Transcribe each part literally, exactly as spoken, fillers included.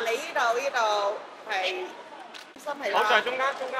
你呢度呢度係心係好，就係啦。 中間中間。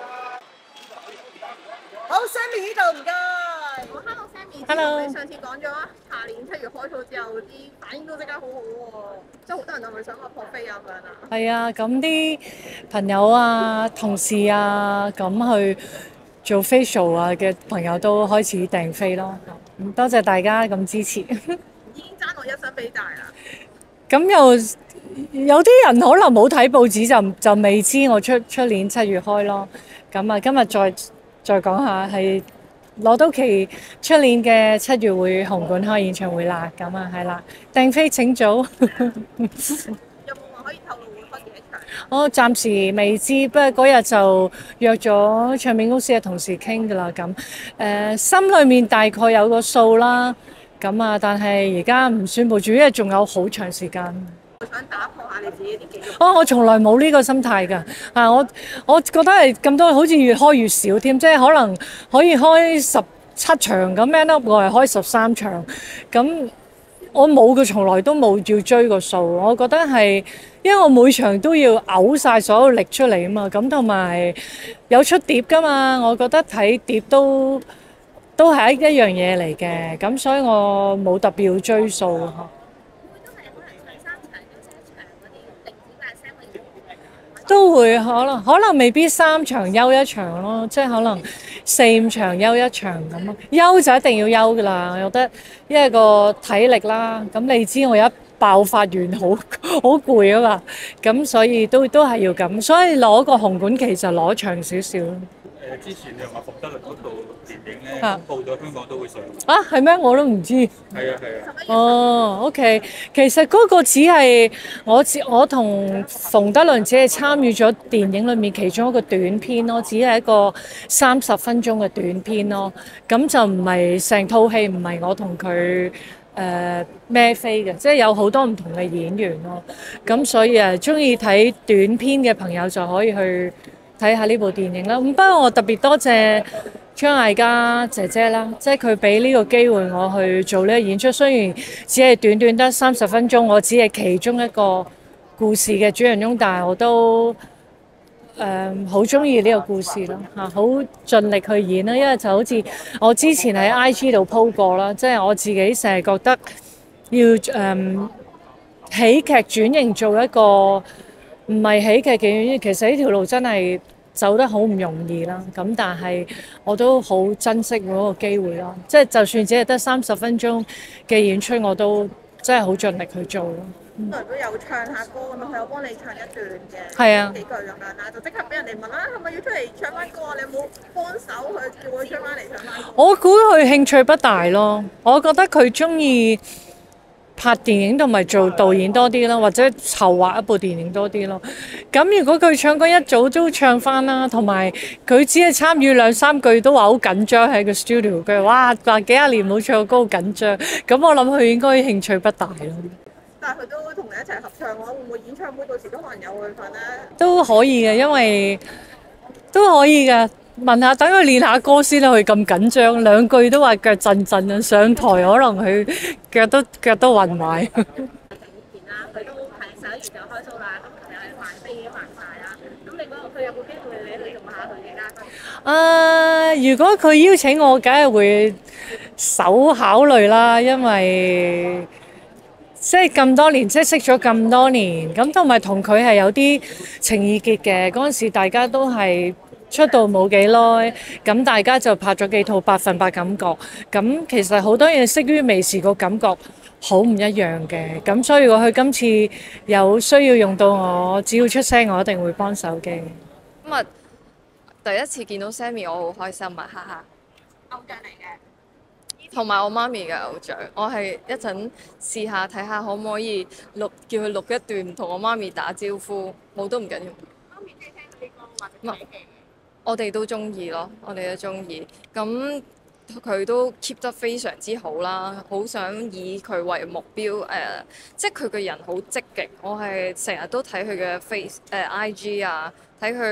好，Sammy 呢度唔該。 我 Hello Sammy， Hello 你上次講咗下年七月開套之後，啲反應都即刻好好喎，即係好多人係咪想話撲飛啊咁樣啊？ 係啊，咁啲朋友啊、同事啊，咁去做 facial 啊嘅朋友都開始訂飛咯。咁多謝大家咁支持。 已經爭我一身飛大啦。 咁又有啲人可能冇睇報紙就就未知我出出年七月開咯。咁啊，今日再再講下係攞到期出年嘅七月會紅館開演唱會啦。咁啊係啦，訂飛請早。 有冇話可以透露會開幾多場？ 我暫時未知，不過嗰日就約咗唱片公司嘅同事傾㗎啦。咁誒、呃、心裏面大概有個數啦。咁啊，但係而家唔宣佈住，因為仲有好長時間。 我想打破下你自己啲記錄。 哦，我從來冇呢個心態㗎。啊，我我覺得係咁多，好似越開越少添，即係可能可以開十七場咁，end up我係開十三場。咁我冇嘅，從來都冇要追個數。我覺得係因為我每場都要嘔晒所有力出嚟啊嘛。咁同埋有出碟㗎嘛，我覺得睇碟都都係一一樣嘢嚟嘅。咁所以我冇特別要追數。 會都係可能唱三場、休息一場嗰啲定子大聲嘅嘢。 都會可能可能未必三場休一場咯，即係可能四五場休一場咁咯。休就一定要休㗎啦，我覺得因為個體力啦，咁你知我一爆發完好好攰啊嘛，咁所以都都係要咁，所以攞個紅館期就攞長少少咯。 誒，之前你話馮德倫嗰套電影咧， 啊報咗香港都會上。 啊，係咩？我都唔知。 係啊係啊。 哦，OK，其實嗰個只係我只我同馮德倫只係參與咗電影裏面其中一個短片咯，只係一個三十分鐘嘅短片咯。咁就唔係成套戲，唔係我同佢誒孭飛嘅，即係有好多唔同嘅演員咯。咁所以誒，中意睇短片嘅朋友就可以去睇下呢部電影啦。咁不過我特別多謝張艾嘉姐姐啦，即係佢俾呢個機會我去做呢個演出，雖然只係短短得三十分鐘，我只係其中一個故事嘅主人翁，但係我都誒好中意呢個故事咯嚇，好盡力去演啦。因為就好似我之前喺 I G 度 po 過啦，即係我自己成日覺得要誒、嗯、喜劇轉型做一個唔係喜劇嘅演員，其實呢條路真係走得好唔容易啦。咁但係我都好珍惜嗰個機會咯。即係就算只係得三十分鐘嘅演出，我都真係好盡力去做咯。 本來都有唱下歌咁樣，佢有幫你唱一段嘅， 係啊幾句咁樣啦，就即刻俾人哋問啦，係咪要出嚟唱翻歌啊？你有冇幫手去叫佢出翻嚟唱翻歌？ 我估佢興趣不大咯，我覺得佢中意拍電影同埋做導演多啲啦，或者籌劃一部電影多啲咯。咁如果佢唱歌一早都唱翻啦，同埋佢只係參與兩三句都話好緊張喺個 studio，佢話哇話幾廿年冇唱過歌好緊張，咁我諗佢應該興趣不大咯。 但係佢都同你一齊合唱嘅話，會唔會演唱會到時都可能有佢份咧？ 都可以嘅，因為都可以嘅。問下，等佢練下歌先啦。佢咁緊張，兩句都話腳震震啊！上台可能佢腳都腳都暈埋。 片啦，佢都係十一月就開 show 啦，咁琴日係賣飛已經賣晒啦。咁你覺得佢有冇機會你去用下佢嘅嘉賓？ 啊！如果佢邀請我，梗係會首考慮啦，因為即係咁多年，即係識咗咁多年，咁同埋同佢係有啲情意結嘅。嗰陣時大家都係出道冇幾耐，咁大家就拍咗幾套百分百感覺。咁其實好多嘢識於微時個感覺好唔一樣嘅。咁所以如果佢今次有需要用到我，只要出聲，我一定會幫手嘅。 今日第一次見到 Sammy，我好開心啊！哈哈， 偶像嚟嘅。 同埋我媽咪嘅偶像，我係一陣試下睇下可唔可以錄，叫佢錄一段同我媽咪打招呼，冇都唔緊要。 媽咪中意聽嗰啲歌或者睇戲？ 我哋都中意咯，我哋都中意。咁佢都 keep 得非常之好啦，好想以佢為目標誒、呃，即係佢個人好積極。我係成日都睇佢嘅 face 誒 I G 啊，睇佢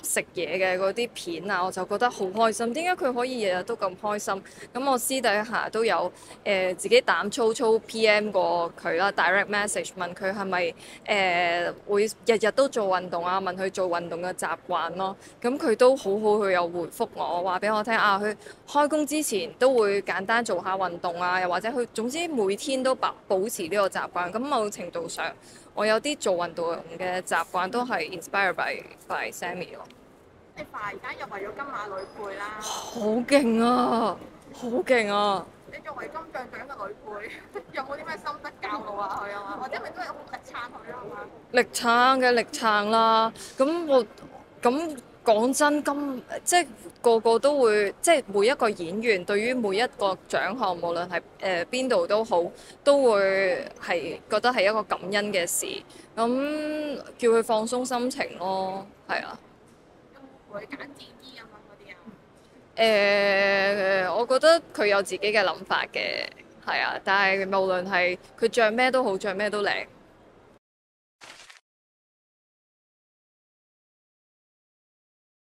食嘢嘅嗰啲片啊，我就覺得好開心。點解佢可以日日都咁開心？咁我私底下都有誒、呃、自己膽粗粗 P M 過佢啦，direct message 問佢係咪誒會日日都做運動啊？問佢做運動嘅習慣咯。咁佢都好好，佢有回覆我話俾我聽啊，佢開工之前都會簡單做下運動啊，又或者佢總之每天都保保持呢個習慣。咁某程度上，我有啲做運動嘅習慣都係 inspired by by Sammy 咯。 你快而家入圍咗金馬女配啦， 好勁啊！好勁啊！ 你作為金像獎嘅女配，有冇啲咩心得教導下佢啊嘛？或者咪都係好力撐佢啊嘛？ 力撐嘅力撐啦，咁我咁講真，今即係個個都會，即係每一個演員對於每一個獎項，無論係誒邊度都好，都會係覺得係一個感恩嘅事。咁叫佢放鬆心情咯，係啊。 會揀戰衣咁樣嗰啲啊？ 誒、我覺得佢有自己嘅諗法嘅，係啊，但係無論係佢着咩都好，着咩都靚。